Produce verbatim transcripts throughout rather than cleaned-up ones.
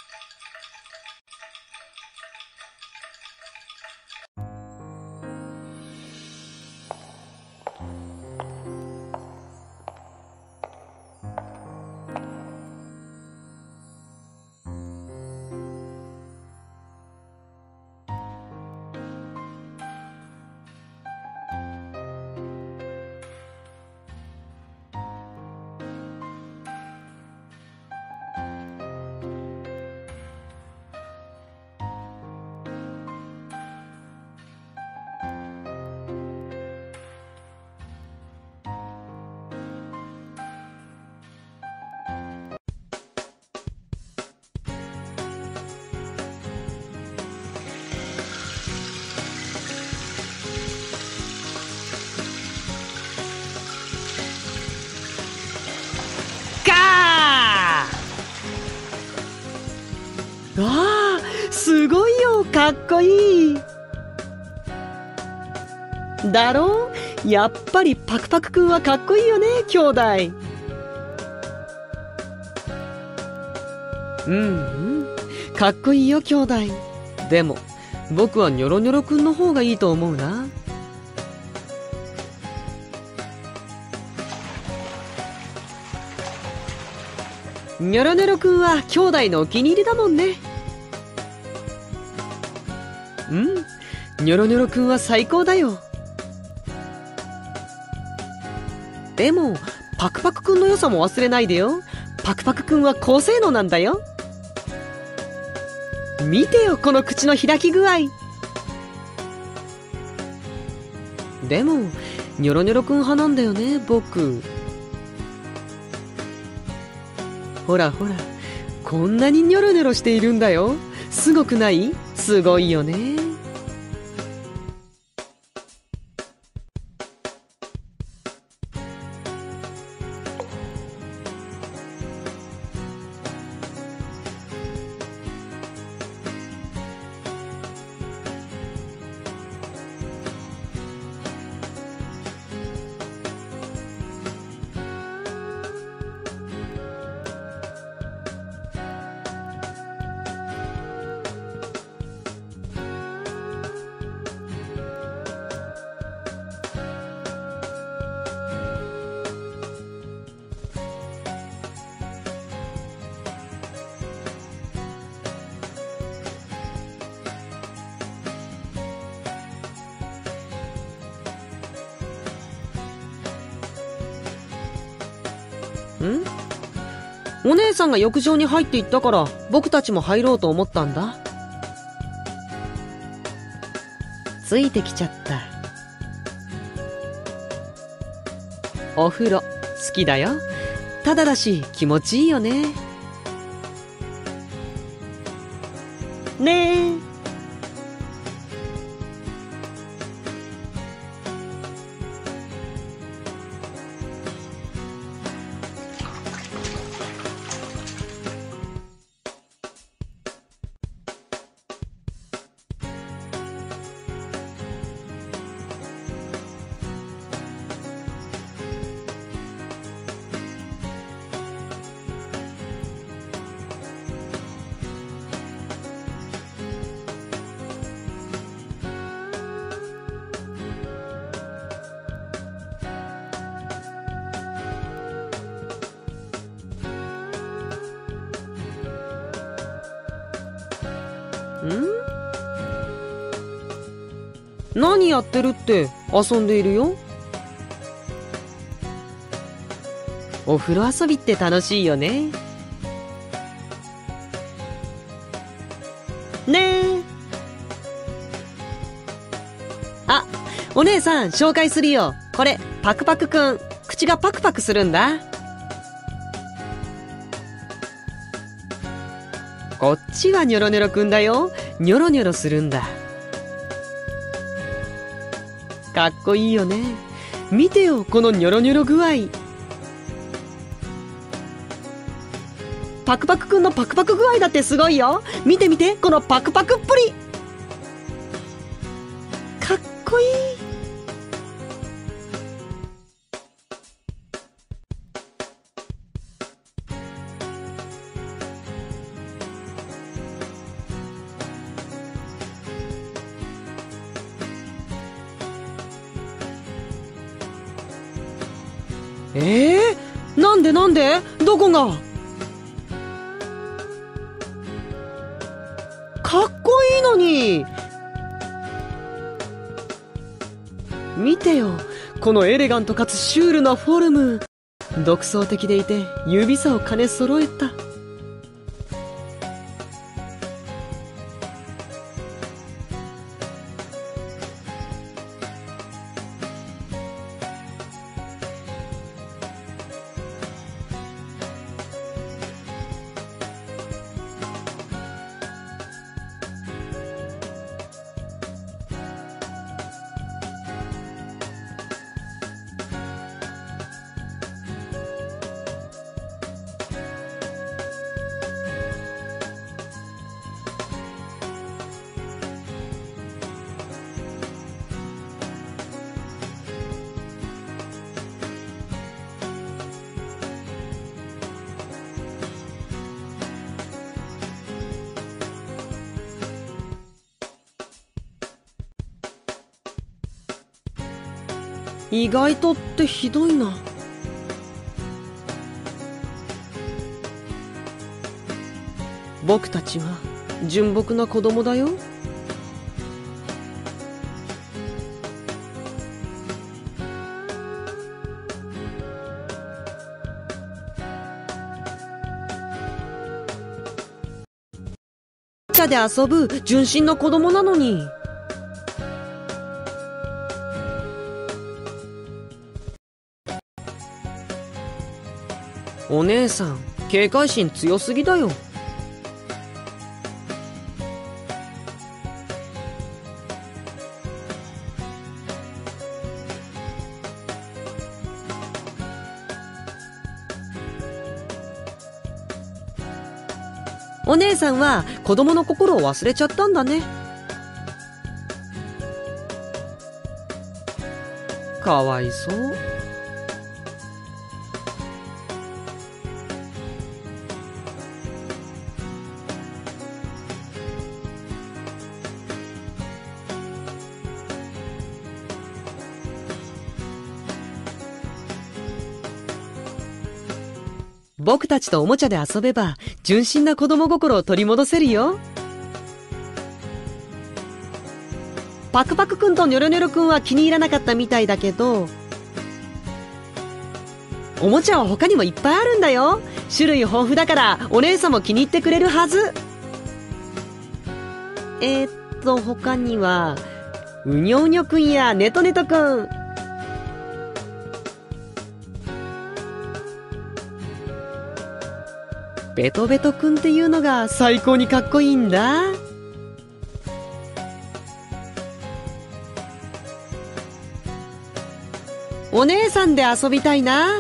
わあ、すごいよ、かっこいい。だろう、やっぱりパクパクくんはかっこいいよね、兄弟。うんうん、かっこいいよ、兄弟。でも僕はニョロニョロくんの方がいいと思うな。ニョロニョロくんは兄弟のお気に入りだもんね。うん、ニョロニョロくんは最高だよ。でもパクパクくんの良さも忘れないでよ。パクパクくんは高性能なんだよ。見てよ、この口の開き具合。でもニョロニョロくん派なんだよね、僕。ほらほら、こんなにニョロニョロしているんだよ。すごくない？すごいよね。ん？お姉さんが浴場に入っていったから僕たちも入ろうと思ったんだ。ついてきちゃった。お風呂好きだよ。ただだし気持ちいいよね。ねえ。ん？何やってるって？遊んでいるよ。お風呂遊びって楽しいよね。ねえ。あ、お姉さん紹介するよ。これパクパクくん。口がパクパクするんだ。こっちはニョロニョロくんだよ。ニョロニョロするんだ。かっこいいよね。見てよ、このニョロニョロ具合。パクパクくんのパクパク具合だってすごいよ。見て見て、このパクパクっぷり。かっこいい。 えー、なんでなんでどこが？かっこいいのに。見てよ、このエレガントかつシュールなフォルム。独創的でいて指差を兼ね揃えた。意外とってひどいな。僕たちは純朴な子供だよ。おもちゃで遊ぶ純真の子供なのに。お姉さん、警戒心強すぎだよ。お姉さんは子供の心を忘れちゃったんだね。かわいそう。僕たちとおもちゃで遊べば純真な子供心を取り戻せるよ。パクパクくんとニョロニョロくんは気に入らなかったみたいだけど、おもちゃは他にもいっぱいあるんだよ。種類豊富だからお姉さんも気に入ってくれるはず。えー、っと他にはうにょうにょくんやネトネトくん、ベトベトくんっていうのが最高にかっこいいんだ。お姉さんで遊びたいな。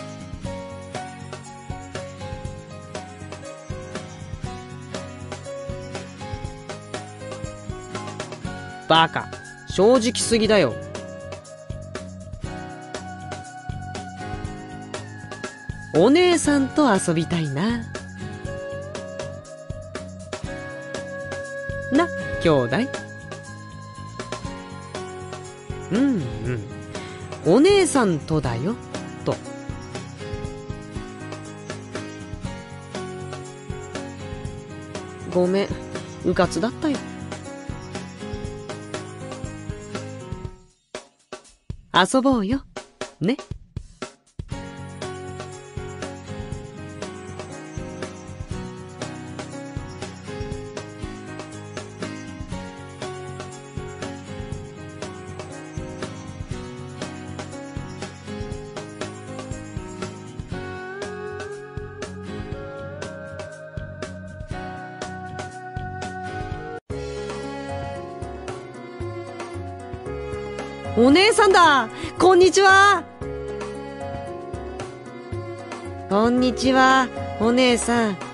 バカ、正直すぎだよ。お姉さんと遊びたいな。な、兄弟。うんうん。お姉さんとだよ、と。ごめん、うかつだったよ。遊ぼうよ、ね。お姉さんだ。こんにちは。こんにちは、お姉さん。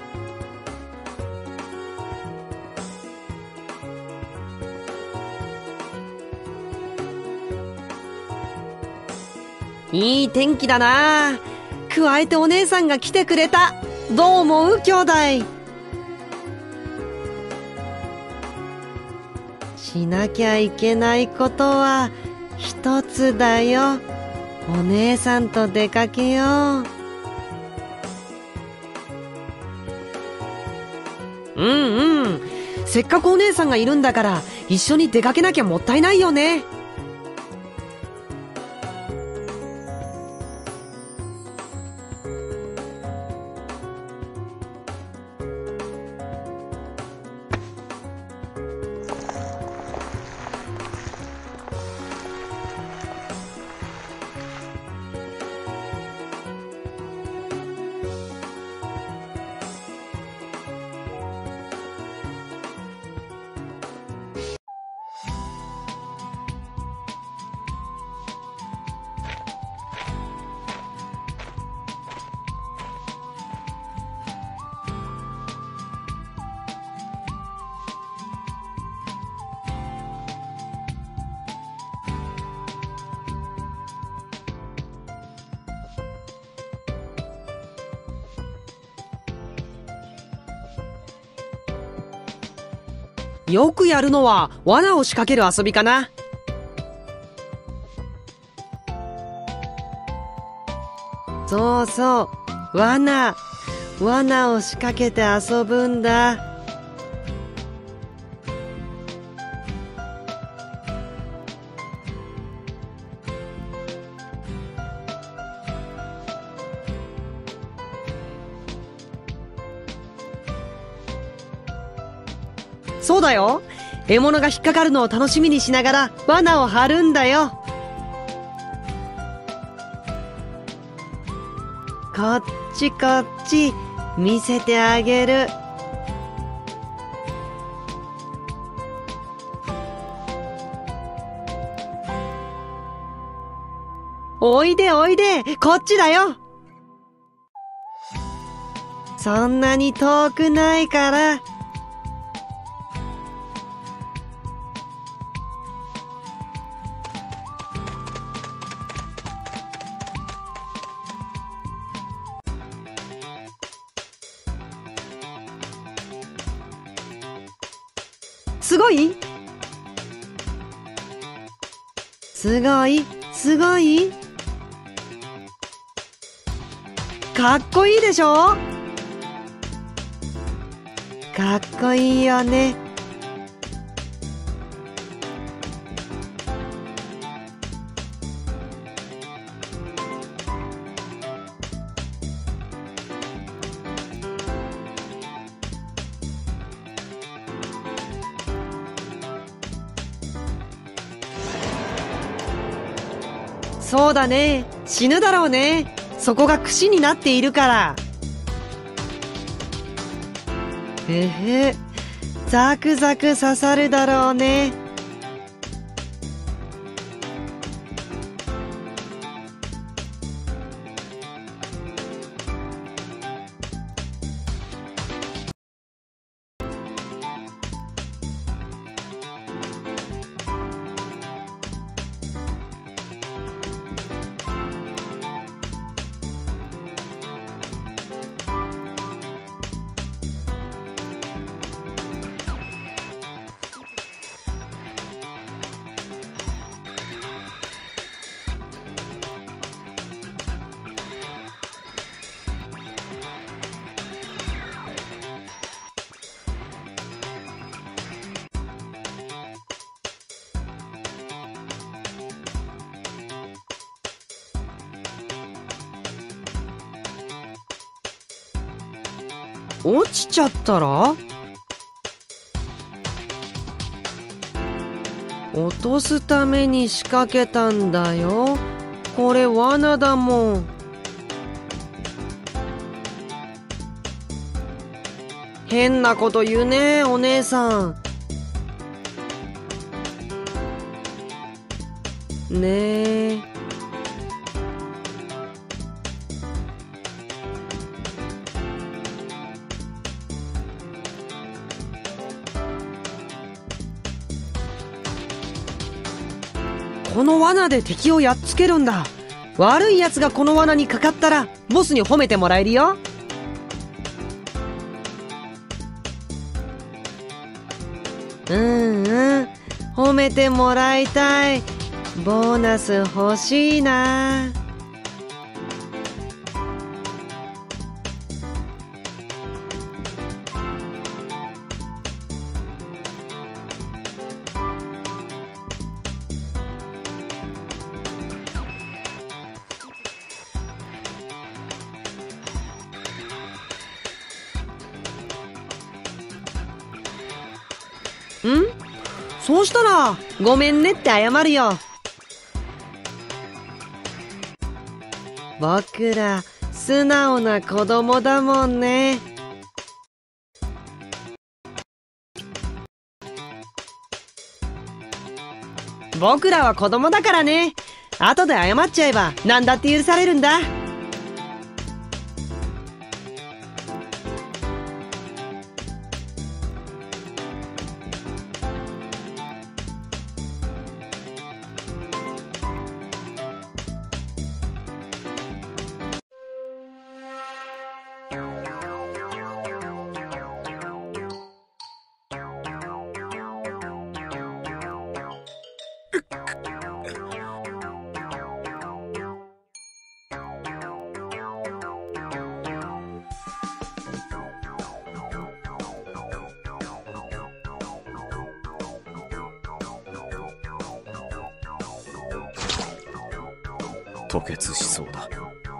いい天気だな。加えてお姉さんが来てくれた。どう思う、兄弟。しなきゃいけないことは一つだよ。 お姉さんと出かけよう。うんうん。せっかくお姉さんがいるんだから一緒に出かけなきゃもったいないよね。よくやるのは罠を仕掛ける遊びかな。そうそう、罠。罠を仕掛けて遊ぶんだ。そうだよ。獲物が引っかかるのを楽しみにしながら罠を張るんだよ。こっちこっち、見せてあげる。おいでおいで、こっちだよ。そんなに遠くないから。すごい？すごい、すごい。かっこいいでしょ？かっこいいよね。そうだね。死ぬだろうね。そこが串になっているから。へへ、ザクザク刺さるだろうね。落ちちゃったら？落とすために仕掛けたんだよ。これ罠だもん。変なこと言うね、お姉さん。ねえ。この罠で敵をやっつけるんだ。悪い奴がこの罠にかかったらボスに褒めてもらえるよ。うんうん、褒めてもらいたい。 ボーナス欲しいな。ん？そうしたらごめんねって謝るよ。僕ら素直な子供だもんね。僕らは子供だからね。後で謝っちゃえば何だって許されるんだ。 吐血しそうだ。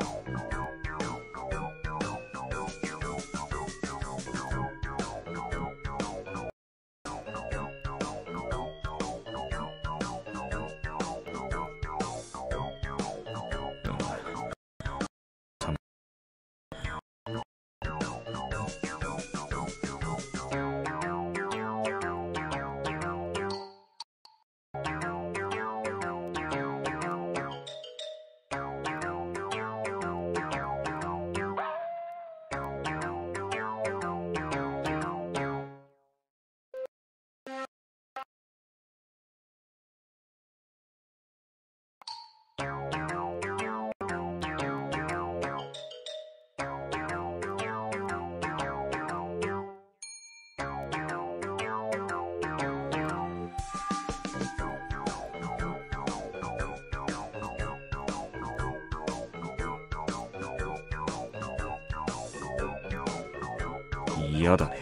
嫌だね。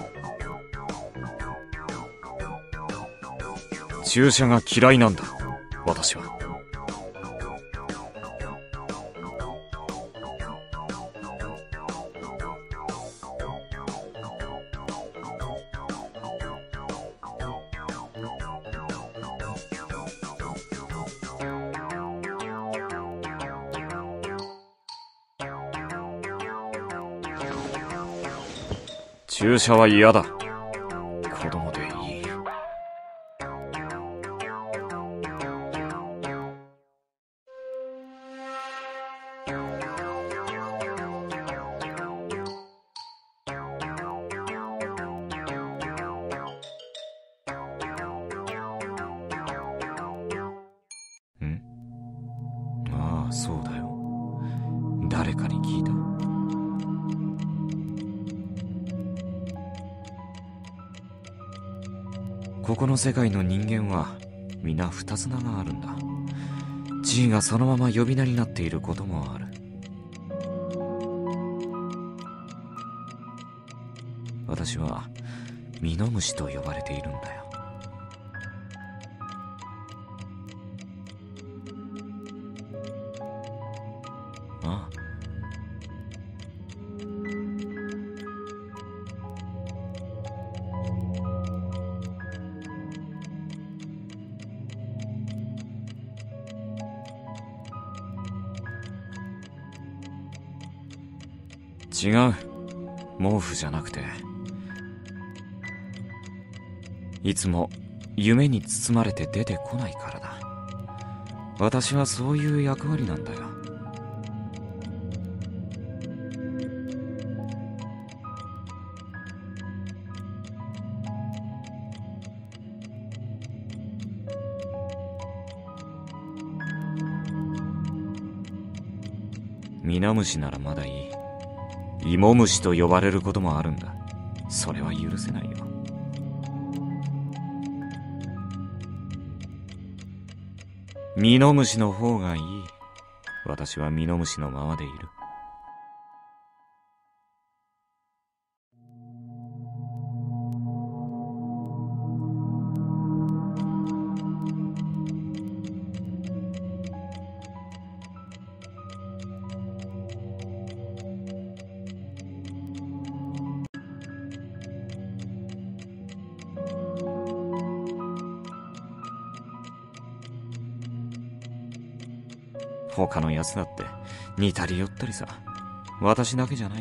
注射が嫌いなんだ、私は。注射は嫌だ。子供でいい。ん？ああ、そうだよ。誰かに聞いた。ここの世界の人間は皆二つ名があるんだ。地位がそのまま呼び名になっていることもある。私はミノムシと呼ばれているんだよ。ああ、違う。毛布じゃなくて、いつも夢に包まれて出てこないからだ。私はそういう役割なんだよ。ミノムシならまだいい。イモムシと呼ばれることもあるんだ。それは許せないよ。 ミノムシの方がいい。私はミノムシのままでいる。他の奴だって似たり寄ったりさ。私だけじゃない。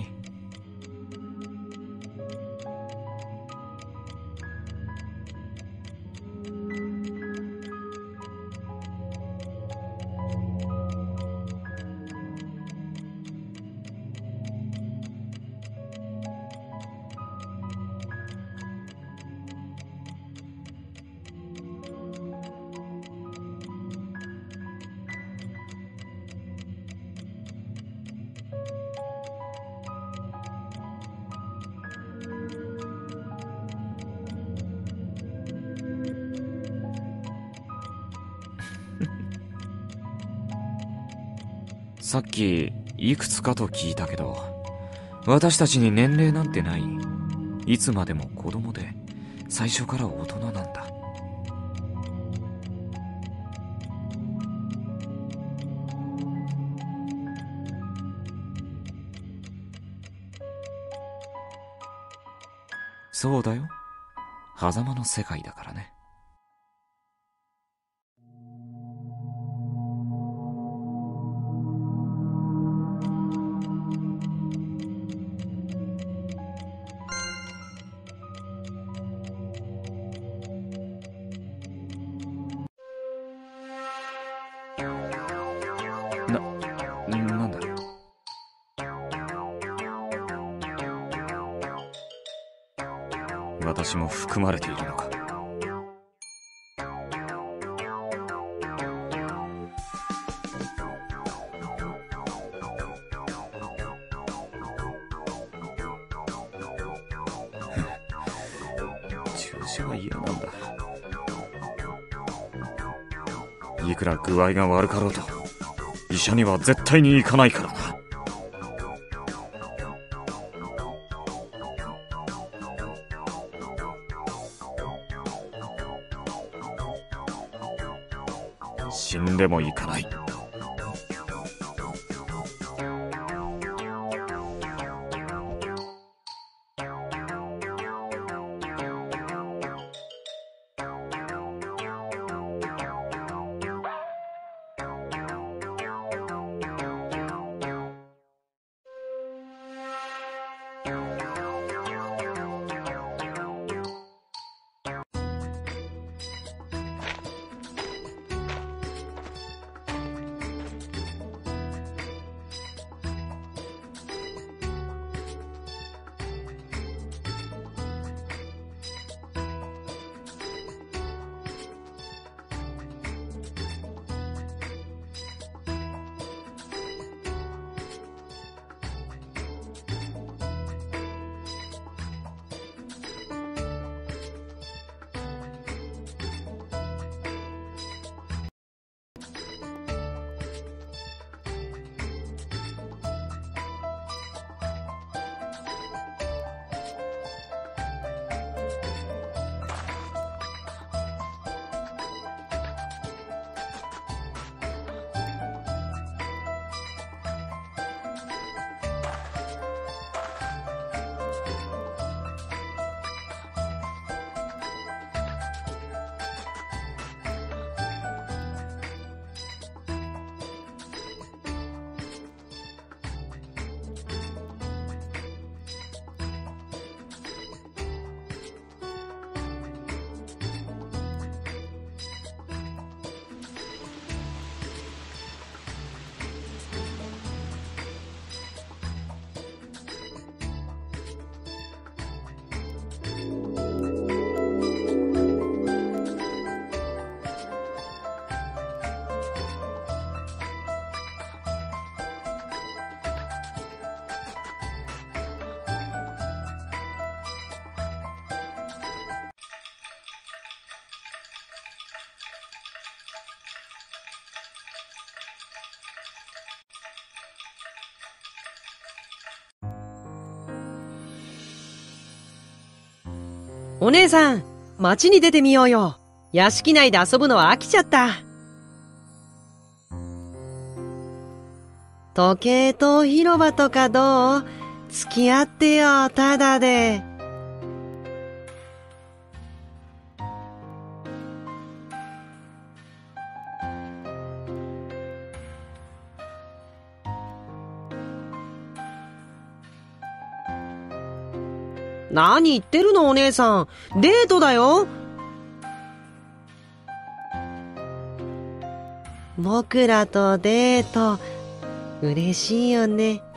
さっきいくつかと聞いたけど、私たちに年齢なんてない。いつまでも子供で最初から大人なんだ。そうだよ。狭間の世界だからね。な、なんだ。私も含まれているのか。注射は嫌なんだ。いくら具合が悪かろうと医者には絶対に行かないからな。死んでも行かない。 お姉さん、街に出てみようよ。屋敷内で遊ぶのは飽きちゃった。時計塔広場とかどう？付き合ってよ、ただで。何言ってるのお姉さん。デートだよ。僕らとデート、嬉しいよね。